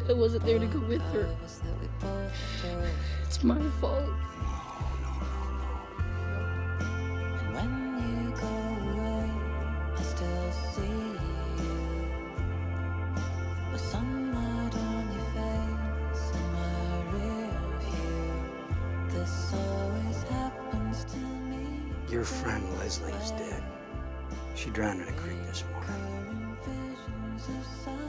I wasn't there to go with her. It's my fault. And when you go away, I still see you with sunlight on your face and my rear view. This always happens to me. Your friend Leslie's dead. She drowned in a creek this morning. Recurring visions of